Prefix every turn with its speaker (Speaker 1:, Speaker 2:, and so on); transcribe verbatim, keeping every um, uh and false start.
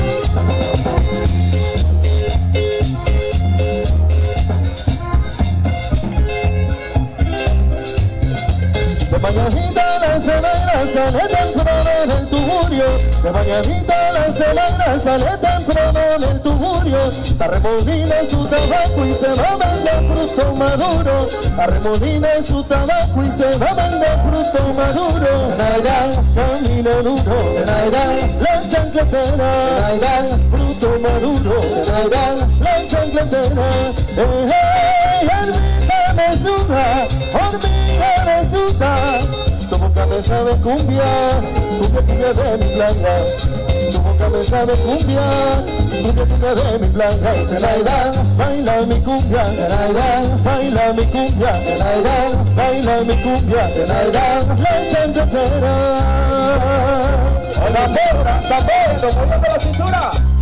Speaker 1: De mañanita la celeira sale temprano en el tugurio. De mañanita la celeira sale temprano en el tugurio. Arremolina su tabaco y se va a vender fruto maduro. Arremolina su tabaco y se va a vender fruto maduro. Naidal, camino duro. Naidal, la chancletera. Naidal, fruto maduro. Naidal, la chancletera. Eh, eh, hormiga me suda, hormiga me suda. Tu boca me sabe cumbia, cumbia, cumbia de mi blanca. Tu boca me sabe cumbia, cumbia, cumbia de mi blanca. Zenaida, baila mi cumbia. Zenaida, baila mi cumbia. Zenaida, baila mi cumbia. Zenaida, la chancletera.
Speaker 2: La porra, la porra, moviendo la cintura.